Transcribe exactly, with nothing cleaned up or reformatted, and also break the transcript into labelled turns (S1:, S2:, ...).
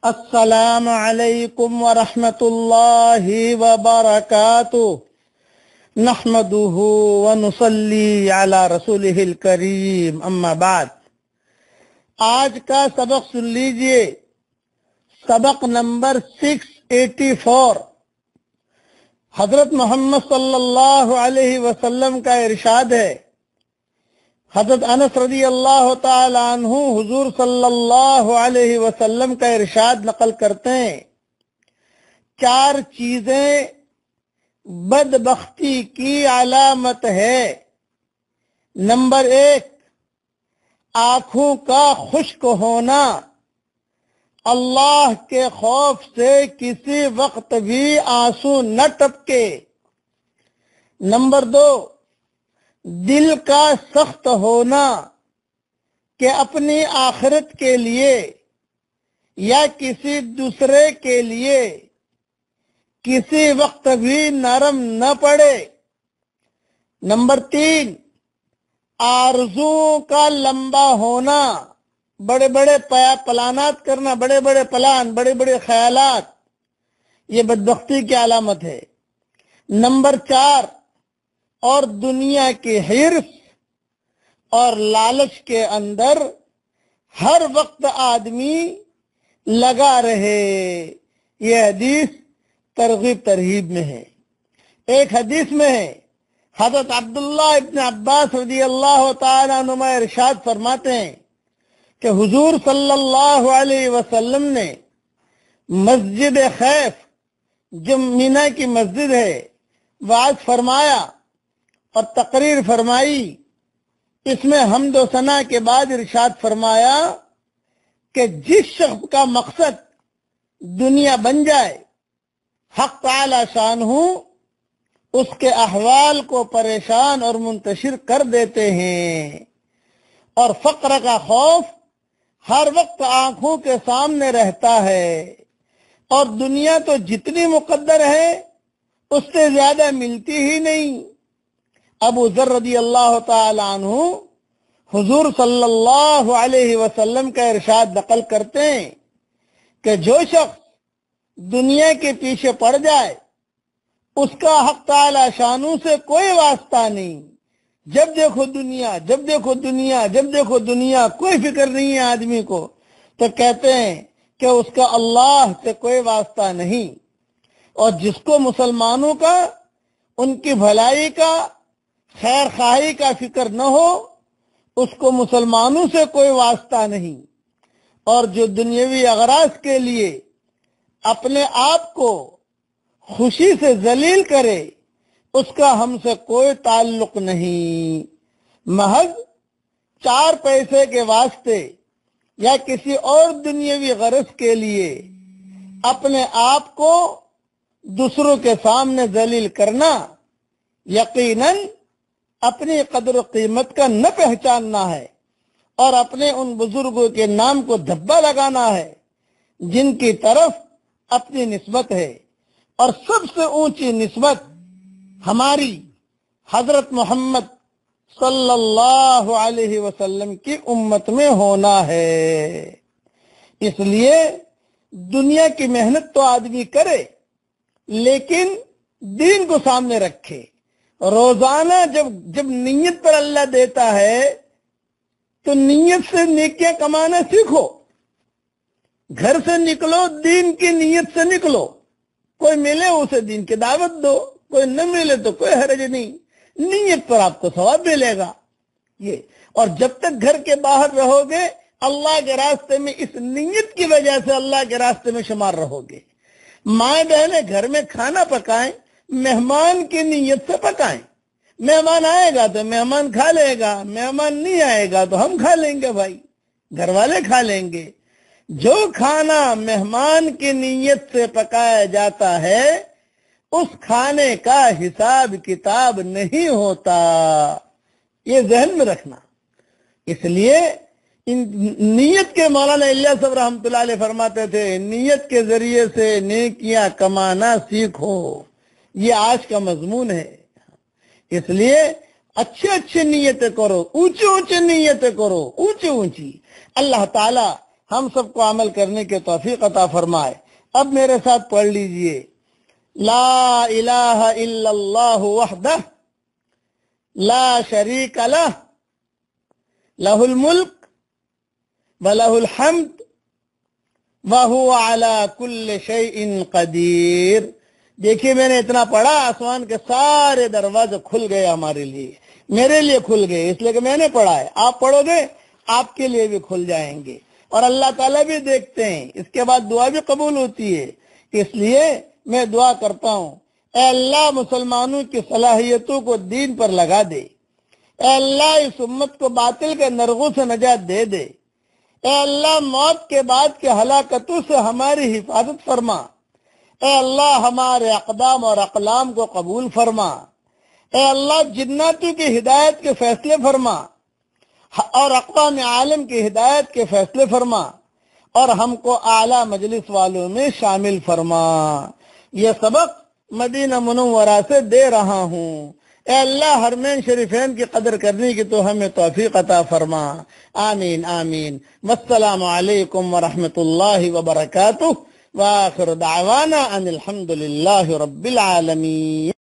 S1: السلام علیکم ورحمۃ اللہ وبرکاتہ نحمده ونصلی علی رسولہ الکریم اما بعد۔ آج کا سبق سن لیجئے، سبق نمبر سکس ایٹی فور۔ حضرت محمد صلی اللہ علیہ وسلم کا ارشاد ہے، حضرت انس رضی اللہ تعالی عنہ حضور صلی اللہ علیہ وسلم کا ارشاد نقل کرتے ہیں، چار چیزیں بدبختی کی علامت ہے۔ نمبر ایک، آنکھوں کا خشک ہونا، اللہ کے خوف سے کسی وقت بھی آنسو نہ ٹپکے۔ نمبر دو، دل کا سخت ہونا کہ اپنی آخرت کے لیے یا کسی دوسرے کے لیے کسی وقت بھی نرم نہ پڑے۔ نمبر تین، آرزو کا لمبا ہونا، بڑے بڑے پلانات کرنا، بڑے بڑے پلان، بڑے بڑے خیالات، یہ بدبختی کی علامت ہے۔ نمبر چار، اور دنیا کی حرص اور لالچ کے اندر ہر وقت آدمی لگا رہے۔ یہ حدیث ترغیب ترہیب میں ہے۔ ایک حدیث میں ہے، حضرت عبداللہ ابن عباس رضی اللہ تعالی عنہما ارشاد فرماتے ہیں کہ حضور صلی اللہ علیہ وسلم نے مسجد خیف، جو مینا کی مسجد ہے، وعظ فرمایا اور تقریر فرمائی۔ اس میں حمد و ثنا کے بعد ارشاد فرمایا کہ جس شخص کا مقصد دنیا بن جائے، حق تعالی شانہ اس کے احوال کو پریشان اور منتشر کر دیتے ہیں، اور فقر کا خوف ہر وقت آنکھوں کے سامنے رہتا ہے، اور دنیا تو جتنی مقدر ہے اس سے زیادہ ملتی ہی نہیں۔ ابو ذر رضی اللہ تعالی عنہ حضور صلی اللہ علیہ وسلم کا ارشاد نقل کرتے ہیں کہ جو شخص دنیا کے پیچھے پڑ جائے، اس کا حق تعالی شانو سے کوئی واسطہ نہیں۔ جب دیکھو دنیا، جب دیکھو دنیا، جب دیکھو دنیا، کوئی فکر نہیں ہے آدمی کو، تو کہتے ہیں کہ اس کا اللہ سے کوئی واسطہ نہیں۔ اور جس کو مسلمانوں کا، ان کی بھلائی کا، خیر خواہی کا فکر نہ ہو، اس کو مسلمانوں سے کوئی واسطہ نہیں۔ اور جو دنیاوی اغراض کے لیے اپنے آپ کو خوشی سے ذلیل کرے، اس کا ہم سے کوئی تعلق نہیں۔ محض چار پیسے کے واسطے یا کسی اور دنیاوی غرض کے لیے اپنے آپ کو دوسروں کے سامنے ذلیل کرنا، یقیناً اپنی قدر و قیمت کا نہ پہچاننا ہے، اور اپنے ان بزرگوں کے نام کو دھبا لگانا ہے جن کی طرف اپنی نسبت ہے۔ اور سب سے اونچی نسبت ہماری حضرت محمد صلی اللہ علیہ وسلم کی امت میں ہونا ہے۔ اس لیے دنیا کی محنت تو آدمی کرے، لیکن دین کو سامنے رکھے۔ روزانہ جب جب نیت پر اللہ دیتا ہے تو نیت سے نیکیاں کمانا سیکھو۔ گھر سے نکلو، دین کی نیت سے نکلو۔ کوئی ملے اسے دین کی دعوت دو، کوئی نہ ملے تو کوئی حرج نہیں، نیت پر آپ کو ثواب ملے گا۔ یہ اور جب تک گھر کے باہر رہو گے، اللہ کے راستے میں اس نیت کی وجہ سے اللہ کے راستے میں شمار رہو گے۔ ماں بہنیں گھر میں کھانا پکائیں، مہمان کی نیت سے پکائیں۔ مہمان آئے گا تو مہمان کھا لے گا، مہمان نہیں آئے گا تو ہم کھا لیں گے، بھائی گھر والے کھا لیں گے۔ جو کھانا مہمان کی نیت سے پکایا جاتا ہے، اس کھانے کا حساب کتاب نہیں ہوتا، یہ ذہن میں رکھنا۔ اس لیے ان نیت کے مولانا الیاس صاحب رحمۃ اللہ علیہ فرماتے تھے، نیت کے ذریعے سے نیکیاں کمانا سیکھو۔ یہ آج کا مضمون ہے۔ اس لیے اچھے اچھے نیتیں کرو، اونچے اونچے نیتیں کرو، اونچی اونچی۔ اللہ تعالیٰ ہم سب کو عمل کرنے کے توفیق عطا فرمائے۔ اب میرے ساتھ پڑھ لیجئے، لا الہ الا اللہ وحدہ لا شریک لہ لہ الملک ولہ الحمد وہو علی کل شیء قدیر۔ دیکھیے میں نے اتنا پڑھا، آسمان کے سارے دروازے کھل گئے ہمارے لیے، میرے لیے کھل گئے، اس لیے کہ میں نے پڑھا ہے۔ آپ پڑھو گے آپ کے لیے بھی کھل جائیں گے، اور اللہ تعالیٰ بھی دیکھتے ہیں، اس کے بعد دعا بھی قبول ہوتی ہے۔ اس لیے میں دعا کرتا ہوں، اے اللہ مسلمانوں کی صلاحیتوں کو دین پر لگا دے، اے اللہ اس امت کو باطل کے نرغوں سے نجات دے دے، اے اللہ موت کے بعد کے ہلاکتوں سے ہماری حفاظت فرما، اے اللہ ہمارے اقدام اور اقلام کو قبول فرما، اے اللہ جناتوں کی ہدایت کے فیصلے فرما اور اقوام عالم کی ہدایت کے فیصلے فرما، اور ہم کو اعلیٰ مجلس والوں میں شامل فرما۔ یہ سبق مدینہ منورہ سے دے رہا ہوں، اے اللہ حرمین شریفین کی قدر کرنے کی تو ہمیں توفیق عطا فرما، آمین آمین۔ والسلام علیکم ورحمۃ اللہ وبرکاتہ، وآخر دعوانا ان الحمد للہ رب العالمین۔